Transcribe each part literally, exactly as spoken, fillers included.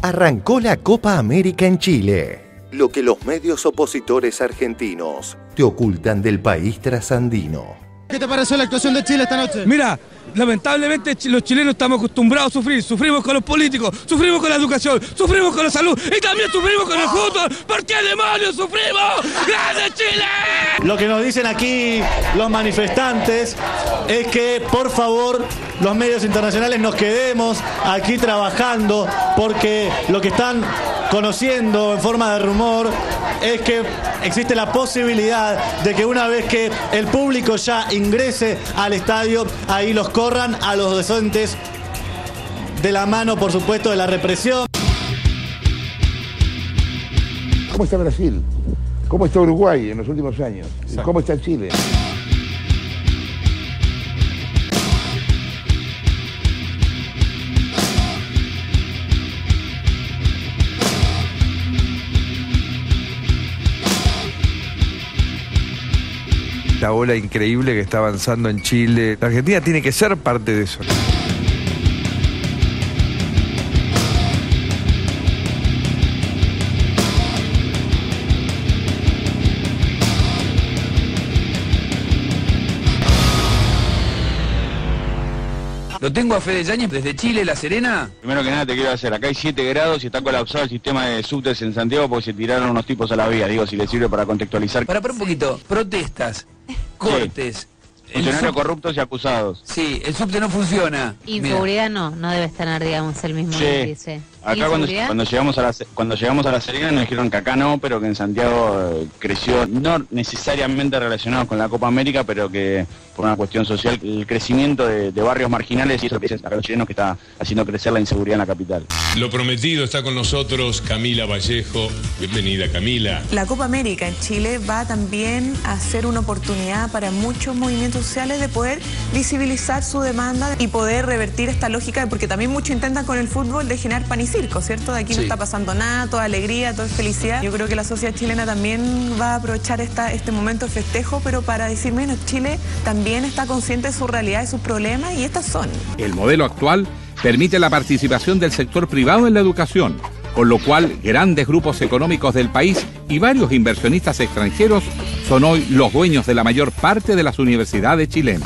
Arrancó la Copa América en Chile. Lo que los medios opositores argentinos te ocultan del país trasandino. ¿Qué te pareció la actuación de Chile esta noche? Mira, lamentablemente los chilenos estamos acostumbrados a sufrir. Sufrimos con los políticos, sufrimos con la educación, sufrimos con la salud y también sufrimos con el fútbol. ¿Por qué demonios sufrimos? ¡Grande Chile! Lo que nos dicen aquí los manifestantes es que, por favor, los medios internacionales nos quedemos aquí trabajando, porque lo que están conociendo en forma de rumor es que existe la posibilidad de que una vez que el público ya ingrese al estadio, ahí los corran a los docentes de la mano, por supuesto, de la represión. ¿Cómo está Brasil? ¿Cómo está Uruguay en los últimos años? ¿Cómo está Chile? La ola increíble que está avanzando en Chile. La Argentina tiene que ser parte de eso. Lo tengo a Fede Yáñez desde Chile, La Serena. Primero que nada te quiero hacer, acá hay siete grados y está colapsado el sistema de subtes en Santiago porque se tiraron unos tipos a la vía, digo, si les sirve para contextualizar. Para, para un poquito, protestas, cortes. Sí. Funcionarios sub... corruptos y acusados. Sí, el subte no funciona. Inseguridad no, no debe estar, digamos, el mismo sí. índice. Acá cuando, cuando llegamos a la cuando llegamos a La Serena nos dijeron que acá no, pero que en Santiago eh, creció, no necesariamente relacionado con la Copa América, pero que por una cuestión social, el crecimiento de, de barrios marginales y eso que dicen acá los chilenos que está haciendo crecer la inseguridad en la capital. Lo prometido, está con nosotros Camila Vallejo. Bienvenida, Camila. La Copa América en Chile va también a ser una oportunidad para muchos movimientos sociales de poder visibilizar su demanda y poder revertir esta lógica, porque también muchos intentan con el fútbol de generar pan y circo, ¿cierto? De aquí sí. No está pasando nada, toda alegría, toda felicidad. Yo creo que la sociedad chilena también va a aprovechar esta, este momento de festejo, pero para decir menos, Chile también está consciente de su realidad, de sus problemas, y estas son. El modelo actual permite la participación del sector privado en la educación, con lo cual grandes grupos económicos del país y varios inversionistas extranjeros son hoy los dueños de la mayor parte de las universidades chilenas.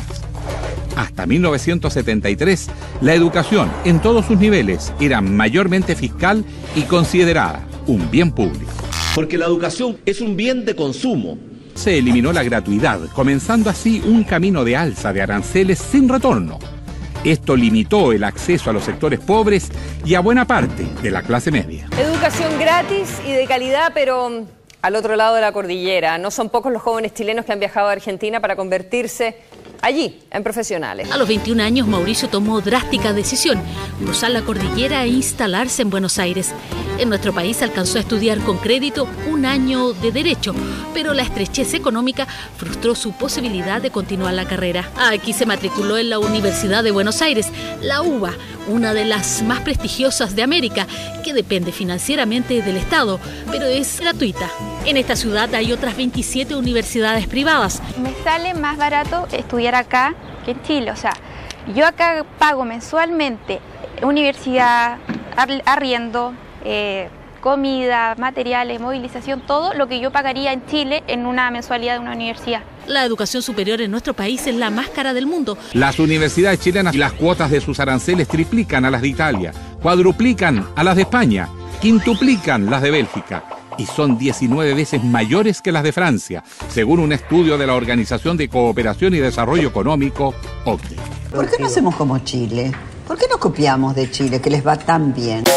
Hasta mil novecientos setenta y tres, la educación en todos sus niveles era mayormente fiscal y considerada un bien público. Porque la educación es un bien de consumo. Se eliminó la gratuidad, comenzando así un camino de alza de aranceles sin retorno. Esto limitó el acceso a los sectores pobres y a buena parte de la clase media. Educación gratis y de calidad, pero al otro lado de la cordillera. No son pocos los jóvenes chilenos que han viajado a Argentina para convertirse allí en profesionales. A los veintiún años, Mauricio tomó drástica decisión: cruzar la cordillera e instalarse en Buenos Aires. En nuestro país alcanzó a estudiar con crédito un año de Derecho, pero la estrechez económica frustró su posibilidad de continuar la carrera. Aquí se matriculó en la Universidad de Buenos Aires, la UBA, una de las más prestigiosas de América, que depende financieramente del Estado, pero es gratuita. En esta ciudad hay otras veintisiete universidades privadas. Me sale más barato estudiar acá que en Chile, o sea, yo acá pago mensualmente universidad, arriendo, eh, comida, materiales, movilización, todo lo que yo pagaría en Chile en una mensualidad de una universidad. La educación superior en nuestro país es la más cara del mundo. Las universidades chilenas y las cuotas de sus aranceles triplican a las de Italia, cuadruplican a las de España, quintuplican las de Bélgica y son diecinueve veces mayores que las de Francia, según un estudio de la Organización de Cooperación y Desarrollo Económico, O C D E. ¿Por qué no hacemos como Chile? ¿Por qué no copiamos de Chile, que les va tan bien?